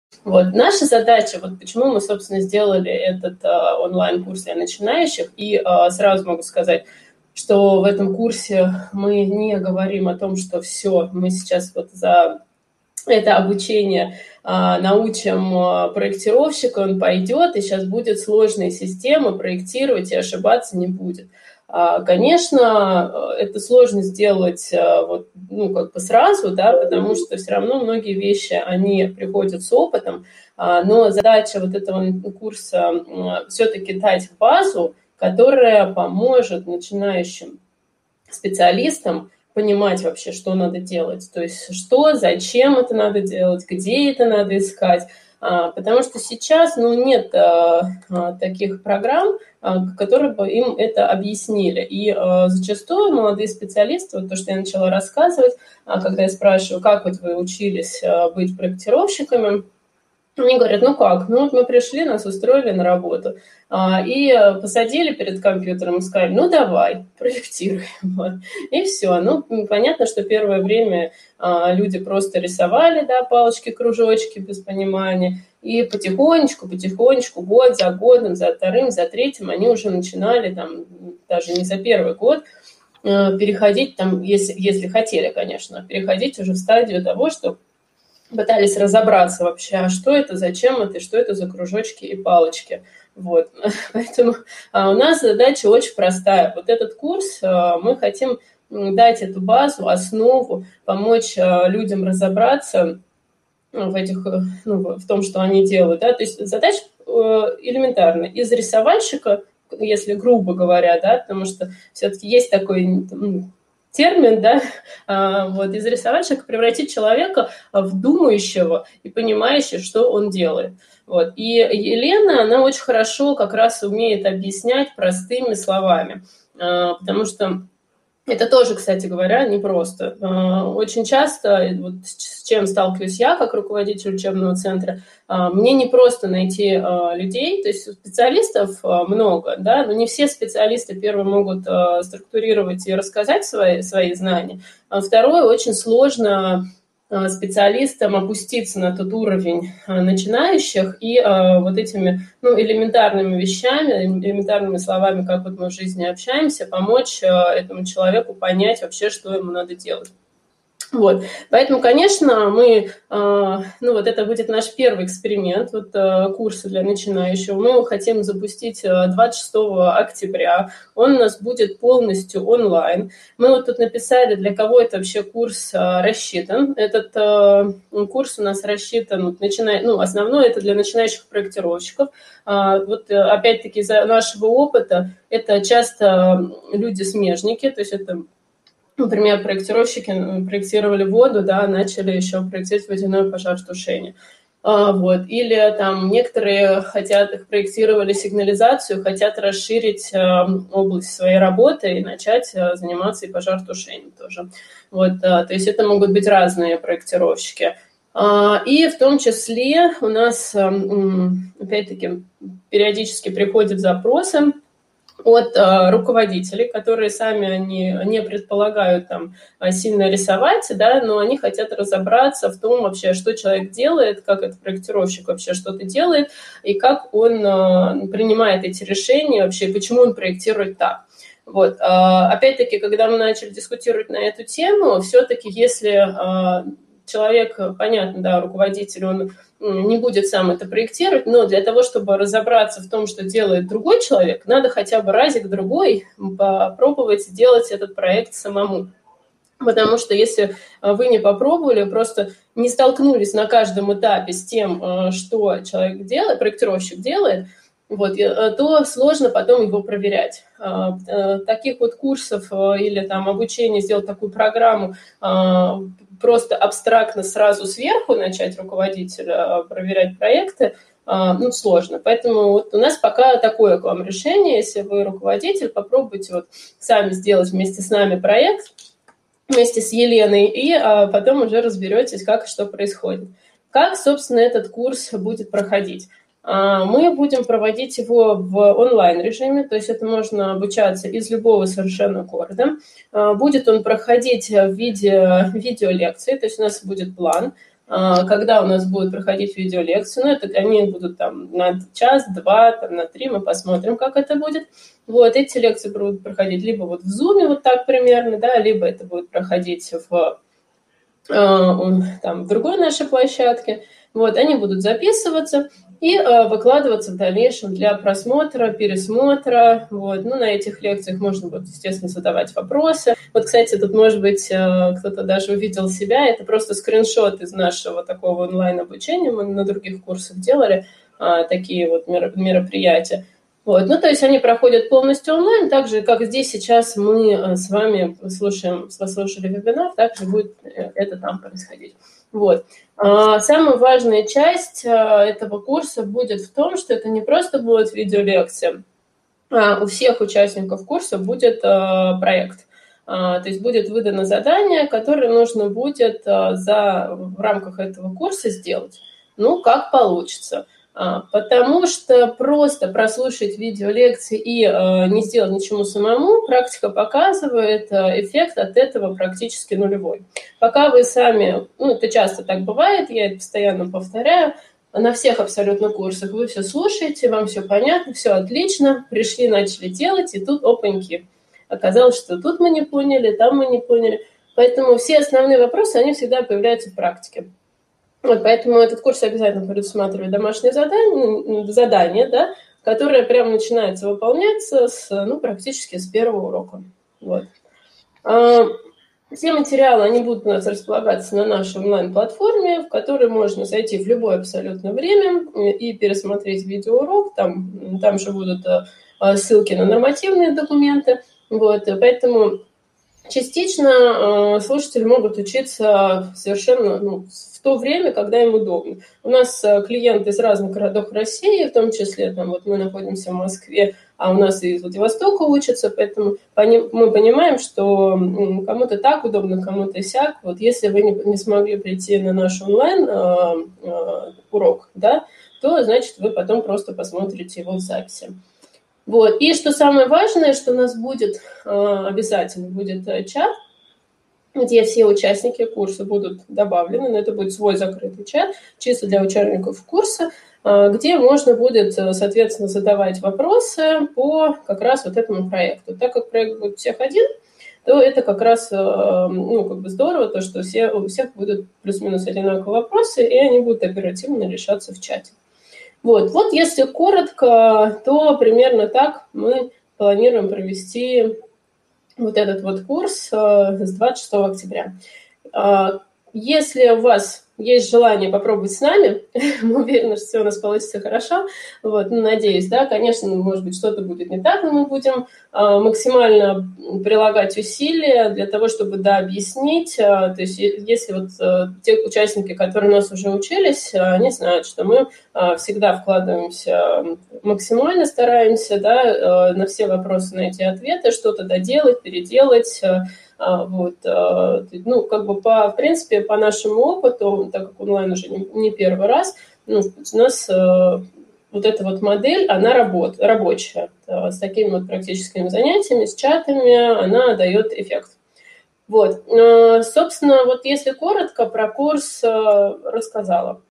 Вот. Наша задача, вот почему мы, собственно, сделали этот онлайн-курс для начинающих, и сразу могу сказать, что в этом курсе мы не говорим о том, что все, мы сейчас вот за это обучение научим проектировщика, он пойдет, и сейчас будет сложные системы проектировать, и ошибаться не будет. Конечно, это сложно сделать вот, ну, как бы сразу, да, потому что все равно многие вещи, они приходят с опытом, но задача вот этого курса все-таки дать базу, которая поможет начинающим специалистам понимать вообще, что надо делать. То есть что, зачем это надо делать, где это надо искать. Потому что сейчас нет таких программ, которые бы им это объяснили. И зачастую молодые специалисты, вот то, что я начала рассказывать, когда я спрашиваю, как вот вы учились быть проектировщиками, они говорят, ну как, ну вот мы пришли, нас устроили на работу, и посадили перед компьютером и сказали, ну давай, проектируем. Вот. И все. Ну, понятно, что первое время люди просто рисовали, да, палочки, кружочки без понимания, и потихонечку, год за годом, за вторым, за третьим они уже начинали, там, даже не за первый год, переходить, там, если хотели, конечно, переходить уже в стадию того, что пытались разобраться вообще, а что это, зачем это, что это за кружочки и палочки. Вот. Поэтому у нас задача очень простая. Вот этот курс мы хотим дать эту базу, основу, помочь людям разобраться в этих, в том, что они делают. Да? То есть задача элементарная. Из рисовальщика, если грубо говоря, да, потому что все-таки есть такой термин, да, вот, из рисовальщика превратить человека в думающего и понимающего, что он делает. Вот. И Елена, она очень хорошо как раз умеет объяснять простыми словами, потому что это тоже, кстати говоря, непросто. Очень часто, вот с чем сталкиваюсь я, как руководитель учебного центра, мне не просто найти людей, то есть специалистов много, да, но не все специалисты, первые, могут структурировать и рассказать свои знания, а второе, очень сложно специалистам опуститься на тот уровень начинающих и вот этими элементарными вещами, элементарными словами, как вот мы в жизни общаемся, помочь этому человеку понять вообще, что ему надо делать. Вот. Поэтому, конечно, мы, вот это будет наш первый эксперимент, вот курсы для начинающих. Мы его хотим запустить 26 октября. Он у нас будет полностью онлайн. Мы вот тут написали, для кого это вообще курс рассчитан. Этот курс у нас рассчитан, основной это для начинающих проектировщиков. Вот опять-таки из-за нашего опыта это часто люди-смежники, то есть это, например, проектировщики проектировали воду, да, начали еще проектировать водяное пожаротушение. Вот. Или там некоторые проектировали сигнализацию, хотят расширить область своей работы и начать заниматься и пожаротушением тоже. Вот. То есть это могут быть разные проектировщики. И в том числе у нас, опять-таки, периодически приходят запросы от руководителей, которые сами они не предполагают там сильно рисовать, да, но они хотят разобраться в том вообще, что человек делает, как этот проектировщик вообще что-то делает, и как он принимает эти решения вообще, почему он проектирует так. Вот. Опять-таки, когда мы начали дискутировать на эту тему, все-таки если человек, понятно, да, руководитель, он не будет сам это проектировать, но для того, чтобы разобраться в том, что делает другой человек, надо хотя бы разик-другой попробовать сделать этот проект самому. Потому что если вы не попробовали, просто не столкнулись на каждом этапе с тем, что человек делает, проектировщик делает, вот, то сложно потом его проверять. Таких вот курсов или там обучения, сделать такую программу, просто абстрактно сразу сверху начать руководителя проверять проекты, сложно. Поэтому вот у нас пока такое к вам решение. Если вы руководитель, попробуйте вот сами сделать вместе с нами проект, вместе с Еленой, и потом уже разберетесь, как и что происходит. Как, собственно, этот курс будет проходить? Мы будем проводить его в онлайн-режиме, то есть это можно обучаться из любого совершенно города. Будет он проходить в виде видеолекций, то есть у нас будет план. когда у нас будут проходить видеолекции. Ну, это они будут там на час, два, там, на 3, мы посмотрим, как это будет. Вот, эти лекции будут проходить либо вот в Zoom, вот так примерно, да, либо это будет проходить в другой нашей площадке. Вот, они будут записываться и выкладываться в дальнейшем для просмотра, пересмотра. Вот. Ну, на этих лекциях можно будет, естественно, задавать вопросы. Вот, кстати, тут, может быть, кто-то даже увидел себя. Это просто скриншот из нашего такого онлайн-обучения. Мы на других курсах делали такие вот мероприятия. Вот. Ну, то есть они проходят полностью онлайн, так же, как здесь сейчас мы с вами послушали вебинар, также будет это там происходить. Вот. Самая важная часть этого курса будет в том, что это не просто будет видеолекция, у всех участников курса будет проект. То есть будет выдано задание, которое нужно будет в рамках этого курса сделать. Ну, как получится. Потому что просто прослушать видеолекции и не сделать ничего самому, практика показывает, эффект от этого практически нулевой. Пока вы сами, ну, это часто так бывает, я это постоянно повторяю, на всех абсолютно курсах вы все слушаете, вам все понятно, все отлично, пришли, начали делать, и тут опаньки. Оказалось, что тут мы не поняли, там мы не поняли. Поэтому все основные вопросы, они всегда появляются в практике. Вот, поэтому этот курс обязательно предусматривает домашнее задание, да, которое прямо начинается выполняться практически с первого урока. Вот. Все материалы, они будут у нас располагаться на нашей онлайн-платформе, в которой можно зайти в любое абсолютно время и пересмотреть видеоурок. Там же будут ссылки на нормативные документы. Вот, поэтому частично слушатели могут учиться совершенно в то время, мы им удобно. У нас клиенты из разных городов России, в том числе мы находимся в Москве, а у нас и из Владивостока учатся, поэтому мы понимаем, что кому-то так удобно, кому-то сяк. Вот если вы не смогли прийти на наш онлайн урок, да, то значит вы потом просто посмотрите его в записи. Вот. И что самое важное, что у нас будет обязательно будет чат, где все участники курса будут добавлены, но это будет свой закрытый чат, чисто для участников курса, где можно будет, соответственно, задавать вопросы по как раз вот этому проекту. Так как проект будет у всех один, то это как раз здорово, то, что у всех будут плюс-минус одинаковые вопросы, и они будут оперативно решаться в чате. Вот если коротко, то примерно так мы планируем провести вот этот вот курс с 26 октября. Если у вас есть желание попробовать с нами, мы уверены, что все у нас получится хорошо, надеюсь, да, конечно, может быть, что-то будет не так, но мы будем максимально прилагать усилия для того, чтобы, объяснить, то есть если те участники, которые у нас уже учились, они знают, что мы всегда вкладываемся максимально, стараемся, да, на все вопросы найти ответы, что-то доделать, переделать. В принципе, по нашему опыту, так как онлайн уже не первый раз, у нас эта модель, она рабочая. С такими практическими занятиями, с чатами, она дает эффект. Собственно, если коротко, про курс рассказала.